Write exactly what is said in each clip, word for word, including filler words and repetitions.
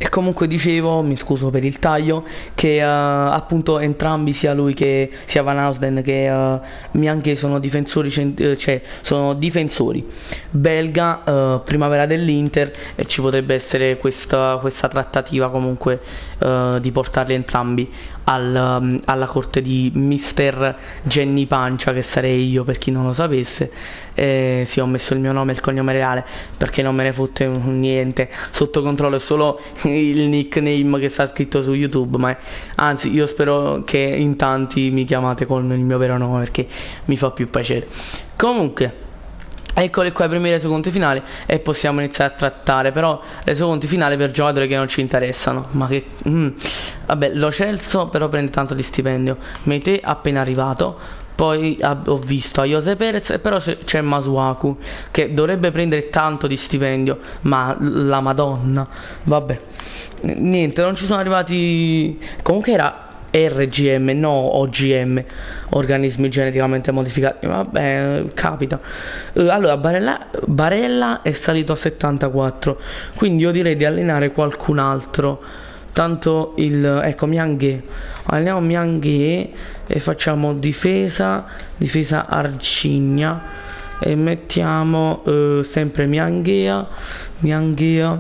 E comunque dicevo, mi scuso per il taglio, che eh, appunto entrambi, sia lui che sia Van Housen che uh, Mianche sono difensori, cent- eh, cioè sono difensori belga, eh, primavera dell'Inter, e ci potrebbe essere questa, questa trattativa comunque eh, di portarli entrambi al, um, alla corte di mister Jenny Pancia, che sarei io per chi non lo sapesse. Eh, sì, ho messo il mio nome e il cognome reale perché non me ne fotte niente, sotto controllo è solo il nickname che sta scritto su YouTube, ma è, anzi io spero che in tanti mi chiamate con il mio vero nome perché mi fa più piacere. Comunque eccoli qua i primi resoconti finali e possiamo iniziare a trattare però resoconti finali per giocatori che non ci interessano. Ma che mm. Vabbè, Lo Celso però prende tanto di stipendio, Meite appena arrivato. Poi ho visto a Jose Perez e però c'è Masuaku che dovrebbe prendere tanto di stipendio, ma la Madonna, vabbè, niente, non ci sono arrivati. Comunque era R G M, no O G M, organismi geneticamente modificati, vabbè, capita. Uh, allora Barella, Barella è salito a settantaquattro, quindi io direi di allenare qualcun altro. Tanto il, ecco, Mianghe, alleniamo Mianghe e facciamo difesa, difesa Arcigna e mettiamo uh, sempre Mianghea, Mianghea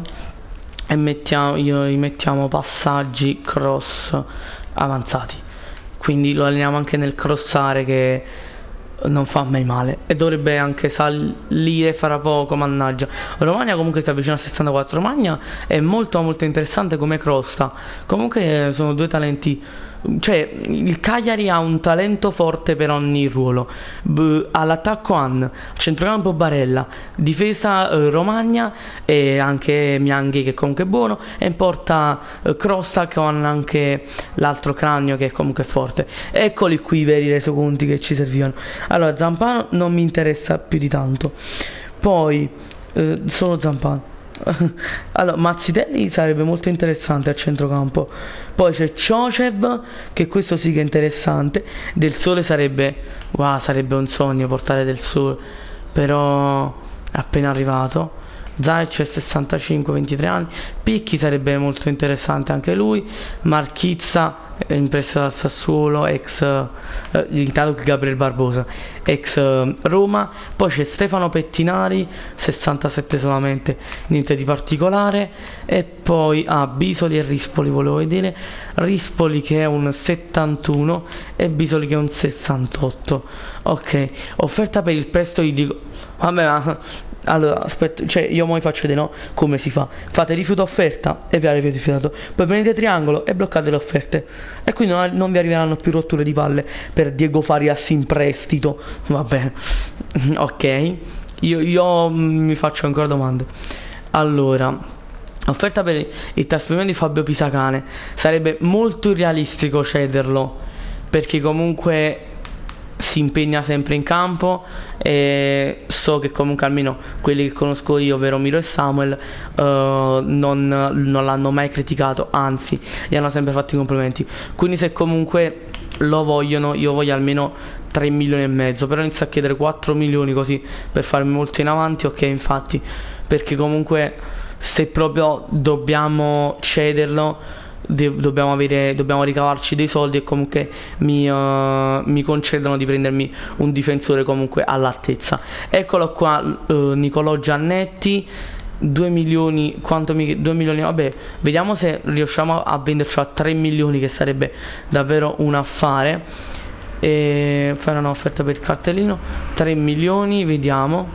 e mettiamo, io, gli mettiamo passaggi cross avanzati, quindi lo alleniamo anche nel crossare che non fa mai male e dovrebbe anche salire fra poco, mannaggia. Romagna comunque sta vicino a sessantaquattro. Romagna è molto molto interessante come crosta, comunque sono due talenti, cioè il Cagliari ha un talento forte per ogni ruolo. B- all'attacco Han, centrocampo Barella, difesa eh, Romagna e anche Mianghi che comunque è buono, e in porta eh, Crosta con anche l'altro cranio che è comunque forte. Eccoli qui i veri resoconti che ci servivano. Allora Zampano non mi interessa più di tanto, poi eh, solo Zampano. Allora Mazzitelli sarebbe molto interessante a centrocampo, poi c'è Ciocev che questo sì che è interessante. Del Sole sarebbe, wow, sarebbe un sogno portare Del Sole, però è appena arrivato. Zayc è sessantacinque, ventitré anni. Picchi sarebbe molto interessante anche lui. Marchizza in prestito dal Sassuolo, ex eh, intanto Gabriel Barbosa, ex eh, Roma. Poi c'è Stefano Pettinari, sessantasette solamente, niente di particolare. E poi ah, Bisoli e Rispoli volevo vedere. Rispoli che è un settantuno e Bisoli che è un sessantotto. Ok, offerta per il prestito di Dico. Vabbè, ma allora aspetta, cioè io mo vi faccio vedere, no, come si fa. Fate rifiuto offerta e vi avete rifiutato, poi prendete triangolo e bloccate le offerte e quindi non, non vi arriveranno più rotture di palle per Diego Farias in prestito. Vabbè, ok, io, io mi faccio ancora domande. Allora, offerta per il trasferimento di Fabio Pisacane, sarebbe molto irrealistico cederlo perché comunque si impegna sempre in campo e so che comunque almeno quelli che conosco io, ovvero Miro e Samuel, uh, non, non l'hanno mai criticato, anzi gli hanno sempre fatto i complimenti. Quindi se comunque lo vogliono, io voglio almeno tre milioni e mezzo, però inizio a chiedere quattro milioni così per farmi molto in avanti. Ok, infatti, perché comunque se proprio dobbiamo cederlo De- dobbiamo avere dobbiamo ricavarci dei soldi e comunque mi, uh, mi concedono di prendermi un difensore comunque all'altezza. Eccolo qua, uh, Nicolò Giannetti, due milioni, quanto mi due milioni, vabbè, vediamo se riusciamo a venderci a tre milioni, che sarebbe davvero un affare, e fare un'offerta per il cartellino. Tre milioni, vediamo.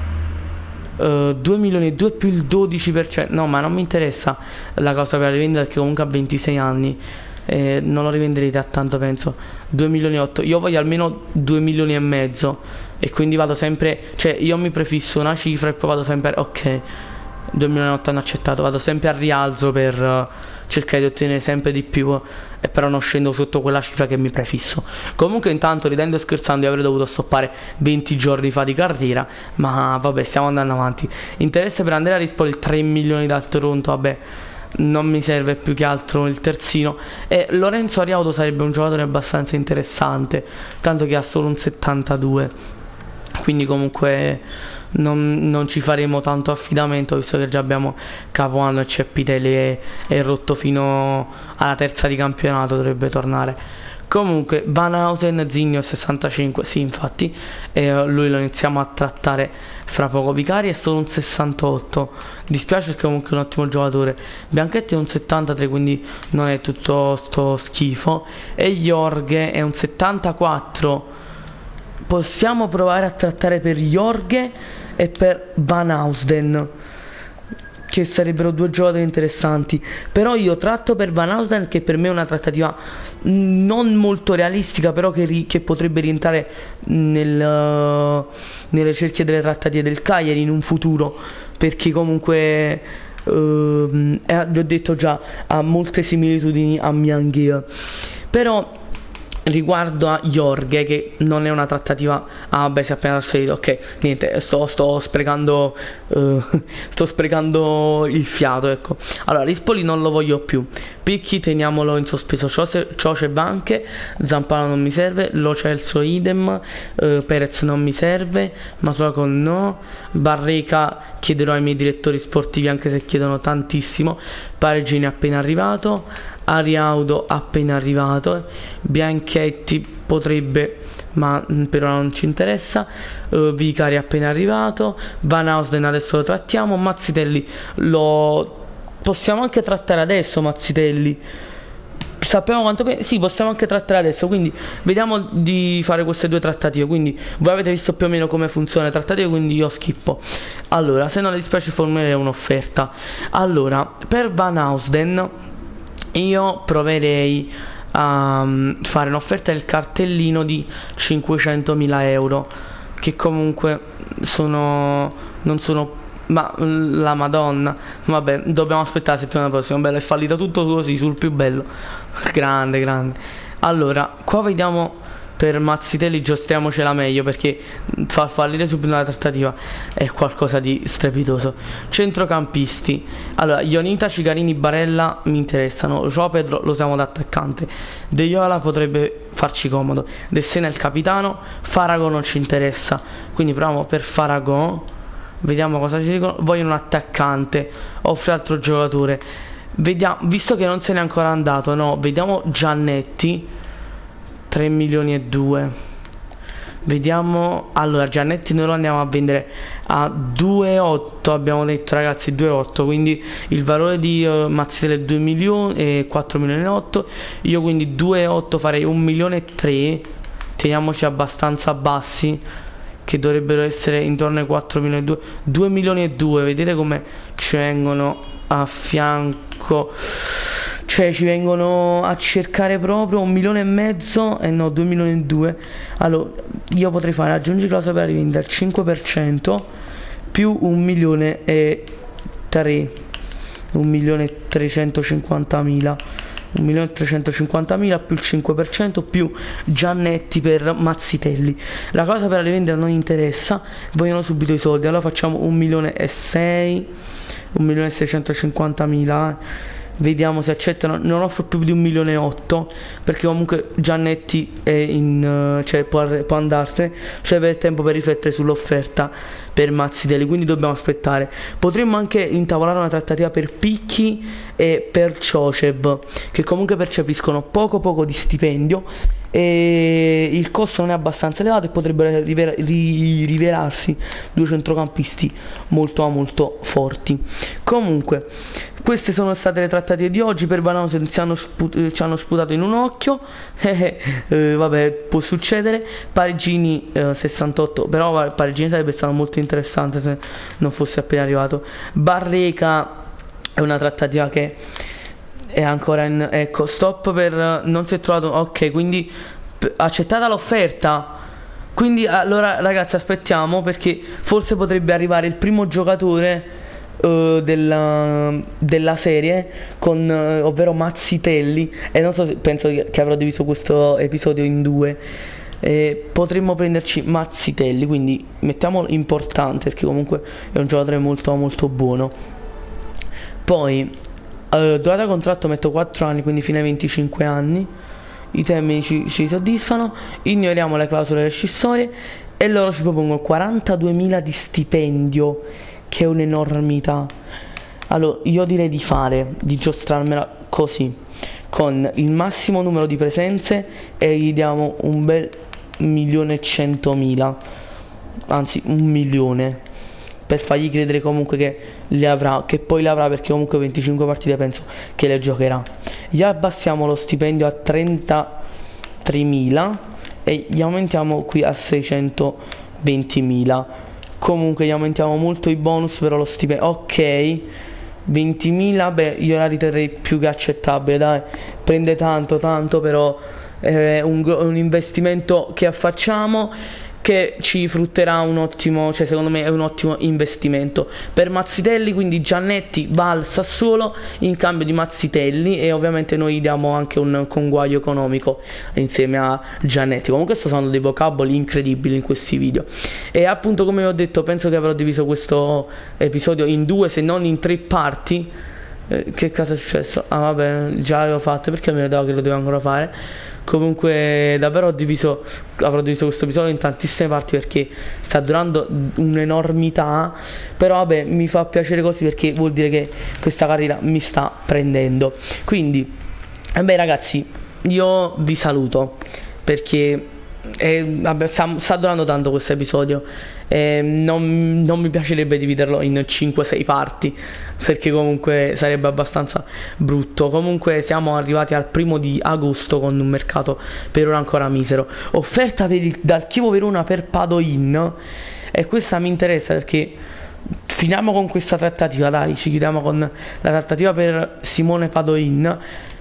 Uh, due milioni e due più il dodici per cento. No, ma non mi interessa la cosa per la rivendita perché comunque ha ventisei anni, eh, non lo rivenderete a tanto, penso. Due milioni e otto, io voglio almeno due milioni e mezzo e quindi vado sempre, cioè io mi prefisso una cifra e poi vado sempre, ok, due milioni e otto hanno accettato, vado sempre a rialzo per uh, cercare di ottenere sempre di più, e però non scendo sotto quella cifra che mi prefisso. Comunque intanto, ridendo e scherzando, io avrei dovuto stoppare venti giorni fa di carriera, ma vabbè, stiamo andando avanti. Interesse per Andrea Rispoli, tre milioni dal Toronto, vabbè, non mi serve più che altro il terzino. E Lorenzo Ariauto sarebbe un giocatore abbastanza interessante, tanto che ha solo un settantadue, quindi comunque non, non ci faremo tanto affidamento, visto che già abbiamo Capuano e Ceppitelli che è rotto fino alla terza di campionato, dovrebbe tornare. Comunque Vanhausen, Zigno sessantacinque, sì infatti, eh, lui lo iniziamo a trattare fra poco. Vicari è solo un sessantotto, dispiace perché comunque è un ottimo giocatore. Bianchetti è un settantatré, quindi non è tutto sto schifo. E Jorge è un settantaquattro. Possiamo provare a trattare per Jorge e per Vanhausen, che sarebbero due giocatori interessanti. Però io tratto per Vanhausen, che per me è una trattativa non molto realistica, però che, ri che potrebbe rientrare nel, uh, nelle cerchie delle trattative del Cagliari in un futuro, perché comunque uh, eh, vi ho detto già, ha molte similitudini a Mianghia. Però riguardo a Jorge, che non è una trattativa, ah vabbè, si è appena trasferito, ok, niente, sto, sto sprecando uh, sto sprecando il fiato, ecco. Allora, Rispoli non lo voglio più, Picchi teniamolo in sospeso, Cioce Banche, Zampano non mi serve, Lo Celso idem, uh, Perez non mi serve, Masuaco no, Barreca chiederò ai miei direttori sportivi, anche se chiedono tantissimo. Pareggini appena arrivato, Ariaudo appena arrivato, Bianchetti potrebbe, ma per ora non ci interessa, uh, Vicari appena arrivato, Vanhausen adesso lo trattiamo, Mazzitelli lo possiamo anche trattare adesso. Mazzitelli sappiamo quanto pe- sì, possiamo anche trattare adesso, quindi vediamo di fare queste due trattative. Quindi voi avete visto più o meno come funziona le trattative, quindi io schippo. Allora, se non le dispiace formulerei un'offerta. Allora, per Vanhausen io proverei a um, fare un'offerta del cartellino di cinquecentomila euro, che comunque sono, non sono, ma la madonna, vabbè, dobbiamo aspettare la settimana prossima. Bello, è fallito tutto così sul più bello. Grande, grande. Allora, qua vediamo per Mazzitelli, giostriamocela meglio, perché far fallire subito una trattativa è qualcosa di strepitoso. Centrocampisti, allora Ionita, Cicarini, Barella mi interessano, Joao Pedro lo usiamo da attaccante, De Jong potrebbe farci comodo, De Sena è il capitano, Farago non ci interessa, quindi proviamo per Farago. Vediamo cosa ci dicono. Voglio un attaccante, offre altro giocatore. Vediamo, visto che non se n'è ancora andato, no, vediamo Giannetti, tre milioni e due. Vediamo, allora Giannetti noi lo andiamo a vendere a due virgola otto, abbiamo detto ragazzi, due virgola otto, quindi il valore di uh, Mazzitelli è due milioni e quattro milioni e otto. Io quindi due virgola otto farei un milione e tre, teniamoci abbastanza bassi, che dovrebbero essere intorno ai quattro milioni e due, due milioni e due. Vedete come ci vengono a fianco, cioè ci vengono a cercare proprio un milione e mezzo, e eh no, due milioni e due. Allora io potrei fare aggiungi clausola per rivendere al cinque per cento più un milione e tre, un milione e trecentocinquantamila, un milione e trecentocinquantamila più il cinque per cento più Giannetti per Mazzitelli. La cosa per la rivendita non interessa, vogliono subito i soldi, allora facciamo un milione e sei, un milione e seicentocinquantamila. Vediamo se accettano. Non offro più di un milione e otto, perché comunque Giannetti è in, uh, cioè può, può andarsene, cioè avere tempo per riflettere sull'offerta per Mazzitelli, quindi dobbiamo aspettare. Potremmo anche intavolare una trattativa per Picchi e per Ciocev, che comunque percepiscono poco poco di stipendio e il costo non è abbastanza elevato, e potrebbero river ri rivelarsi due centrocampisti molto molto forti. Comunque queste sono state le trattative di oggi. Per Vanhausen ci hanno, sput ci hanno sputato in un occhio, eh, eh, vabbè, può succedere. Pareggini eh, sessantotto, però vabbè, Pareggini sarebbe stato molto interessante se non fosse appena arrivato. Barreca è una trattativa che è ancora in, ecco, stop per non si è trovato, ok, quindi accettata l'offerta. Quindi allora ragazzi aspettiamo, perché forse potrebbe arrivare il primo giocatore Uh, della, della serie con uh, ovvero Mazzitelli, e non so se penso che, che avrò diviso questo episodio in due, e potremmo prenderci Mazzitelli, quindi mettiamolo importante, perché comunque è un giocatore molto molto buono. Poi uh, durata contratto metto quattro anni, quindi fino ai venticinque anni, i termini ci, ci soddisfano. Ignoriamo le clausole rescissorie e loro ci propongono quarantaduemila di stipendio, che è un'enormità. Allora io direi di fare, di giostrarmela così, con il massimo numero di presenze, e gli diamo un bel milione e centomila, anzi un milione, per fargli credere comunque che le avrà, che poi le avrà, perché comunque venticinque partite penso che le giocherà. Gli abbassiamo lo stipendio a trentatremila e gli aumentiamo qui a seicentoventimila. Comunque gli aumentiamo molto i bonus, però lo stipendio, ok, ventimila, beh, io la riterrei più che accettabile, dai, prende tanto tanto, però è un, un investimento che facciamo, che ci frutterà un ottimo, cioè secondo me è un ottimo investimento per Mazzitelli. Quindi Giannetti va al Sassuolo in cambio di Mazzitelli, e ovviamente noi diamo anche un conguaglio economico insieme a Giannetti. Comunque sto usando dei vocaboli incredibili in questi video, e appunto, come vi ho detto, penso che avrò diviso questo episodio in due, se non in tre parti. Eh, che cosa è successo? Ah vabbè, già l'avevo fatto, perché mi ricordavo che lo dovevo ancora fare. Comunque davvero ho diviso, avrò diviso questo episodio in tantissime parti, perché sta durando un'enormità, però vabbè, mi fa piacere così, perché vuol dire che questa carriera mi sta prendendo. Quindi vabbè ragazzi, io vi saluto, perché eh, vabbè, sta, sta durando tanto questo episodio, eh, non, non mi piacerebbe dividerlo in cinque sei parti, perché comunque sarebbe abbastanza brutto. Comunque siamo arrivati al primo di agosto con un mercato per ora ancora misero. Offerta per il, dal Chievo Verona per Padoin, e questa mi interessa, perché finiamo con questa trattativa, dai, ci chiudiamo con la trattativa per Simone Padoin,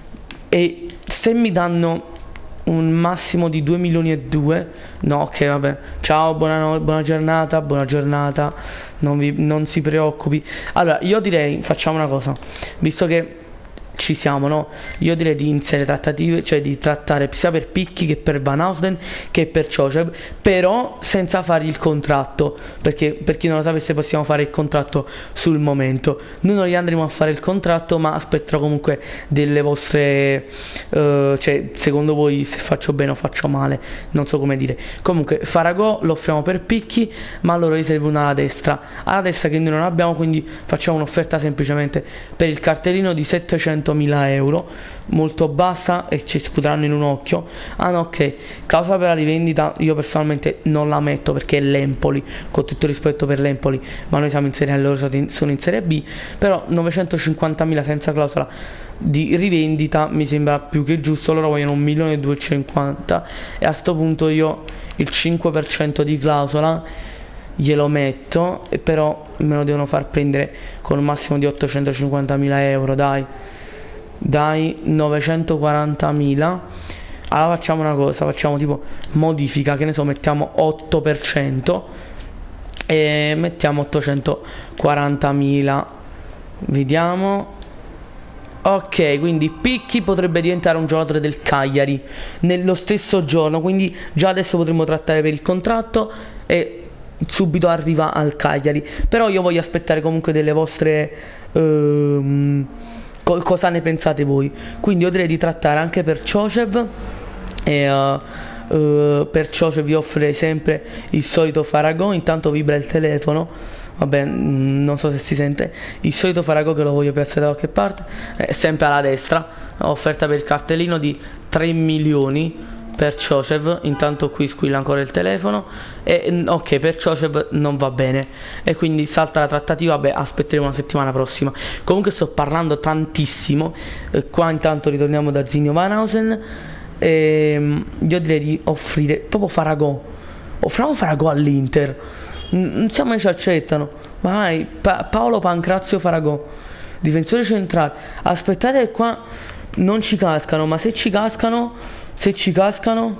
e se mi danno un massimo di due milioni e due, no, ok, vabbè, ciao, buona, buona giornata, buona giornata, non, vi, non si preoccupi. Allora io direi, facciamo una cosa, visto che ci siamo, no? Io direi di iniziare trattative, cioè di trattare sia per Picchi che per Van Ausden che per Ciocev, però senza fare il contratto, perché per chi non lo sapesse possiamo fare il contratto sul momento. Noi non gli andremo a fare il contratto, ma aspetterò comunque delle vostre uh, cioè secondo voi se faccio bene o faccio male, non so come dire. Comunque Faragò lo offriamo per Picchi, ma a loro gli serve una alla destra, alla destra che noi non abbiamo, quindi facciamo un'offerta semplicemente per il cartellino di settecentomila euro, molto bassa, e ci sputeranno in un occhio. Ah no, ok, clausola per la rivendita io personalmente non la metto, perché è l'Empoli, con tutto rispetto per l'Empoli, ma noi siamo in Serie A e loro sono in Serie B. Però novecentocinquantamila senza clausola di rivendita mi sembra più che giusto. Loro vogliono un milione e duecentocinquanta, e a sto punto io il cinque per cento di clausola glielo metto, e però me lo devono far prendere con un massimo di ottocentocinquantamila euro, dai dai novecentoquarantamila. Allora facciamo una cosa, facciamo tipo modifica, che ne so, mettiamo otto per cento e mettiamo ottocentoquarantamila, vediamo. Ok, quindi Picchi potrebbe diventare un giocatore del Cagliari nello stesso giorno, quindi già adesso potremmo trattare per il contratto e subito arriva al Cagliari. Però io voglio aspettare comunque delle vostre ehm, co cosa ne pensate voi. Quindi io direi di trattare anche per Ciocev, e uh, uh, per Ciocev vi offrirei sempre il solito Faragò. Intanto vibra il telefono, vabbè, non so se si sente, il solito Faragò che lo voglio piazzare da qualche parte, eh, sempre alla destra, offerta per il cartellino di tre milioni per Ciocev. Intanto qui squilla ancora il telefono, e ok, per Ciocev non va bene, e quindi salta la trattativa. Beh, aspetteremo una settimana prossima. Comunque sto parlando tantissimo, eh, qua intanto ritorniamo da Zinio Vanhausen, e io direi di offrire proprio Faragò, offriamo Faragò all'Inter, non siamo che ci accettano, vai, pa Paolo Pancrazio Faragò, difensore centrale. Aspettate che qua non ci cascano, ma se ci cascano Se ci cascano,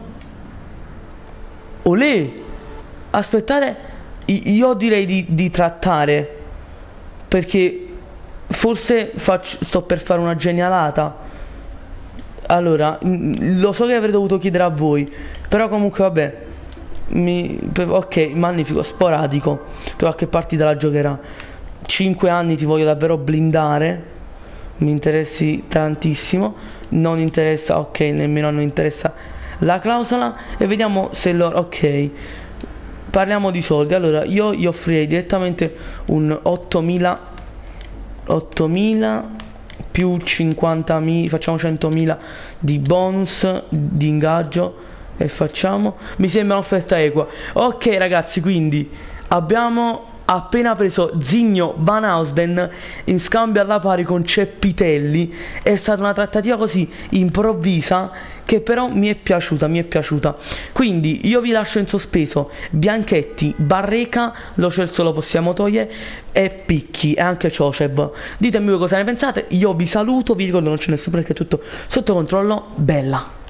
olè, aspettate, io direi di, di trattare, perché forse faccio, sto per fare una genialata. Allora, lo so che avrei dovuto chiedere a voi, però comunque vabbè, mi, ok, magnifico, sporadico, che qualche partita la giocherà. cinque anni ti voglio davvero blindare, mi interessi tantissimo. Non interessa, ok, nemmeno non interessa la clausola, e vediamo se loro, ok, parliamo di soldi. Allora io gli offrirei direttamente un ottomila, ottomila più cinquantamila, facciamo centomila di bonus di ingaggio e facciamo, mi sembra un'offerta equa. Ok ragazzi, quindi abbiamo appena preso Zigno Van Ausden in scambio alla pari con Ceppitelli. È stata una trattativa così improvvisa che però mi è piaciuta, mi è piaciuta. Quindi io vi lascio in sospeso Bianchetti, Barreca, Lo Celso lo possiamo togliere, e Picchi e anche Ciocev. Ditemi voi cosa ne pensate. Io vi saluto, vi ricordo non c'è nessuno perché è tutto sotto controllo. Bella.